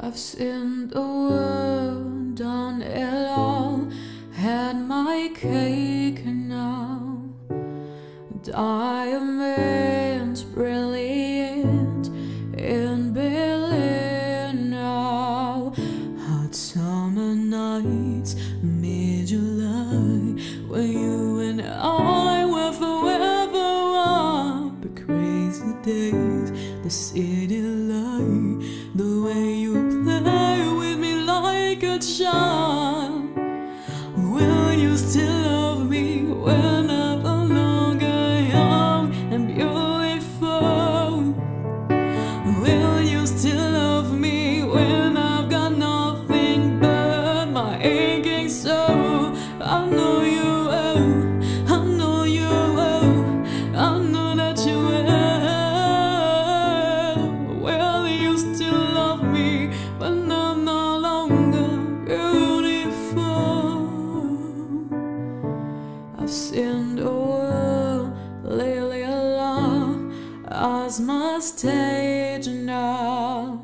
I've seen the world, done it all, had my cake and now diamonds brilliant in Berlin now. Hot summer nights, mid-July, when you and I were forever up. The crazy days, the city light, the way you play with me like a child. Will you still love me when I'm no longer young and beautiful? Will you still love me when I've got nothing but my aching soul? I know you will, I know you will, I know that you will. Will you still love me when I'm no longer beautiful? I've seen the world lately a lot as my stage now,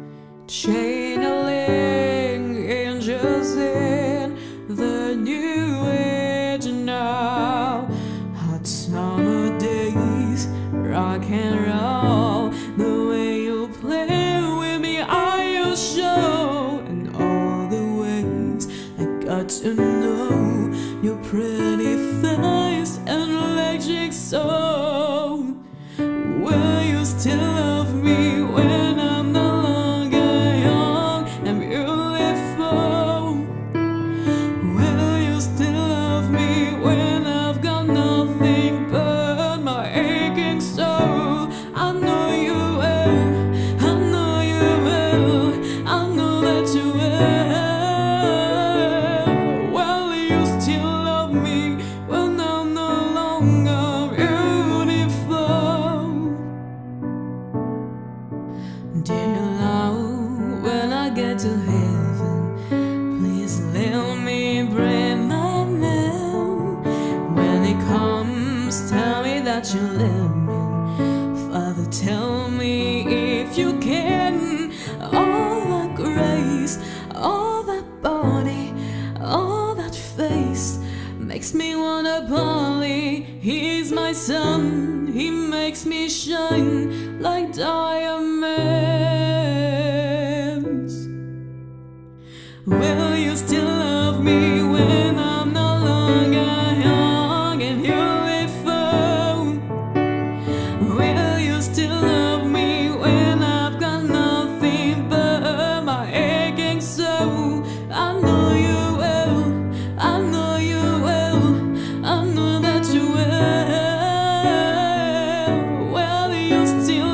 channeling angels in the new age now. Hot summer days, rock and roll, the way you play with me are your show, and all the ways I got to know your pretty face and electric soul. Will you still love me when I'm no longer young and beautiful? Will you still love me when I've got nothing but my aching soul? I know you will, I know you will, I know that you will. Will you still love me when I'm no longer beautiful? Dear Lord, when I get to heaven, please let me bring my mail. When it comes, tell me that you let me. Father, tell me if you can. All that grace, all that body, all that face makes me wanna party. He's my sun, he makes me shine like diamonds. Will you still love me when I'm no longer young and beautiful? Will you still love me when I've got nothing but my aching soul? I know you will, I know you will, I know that you will. Will you still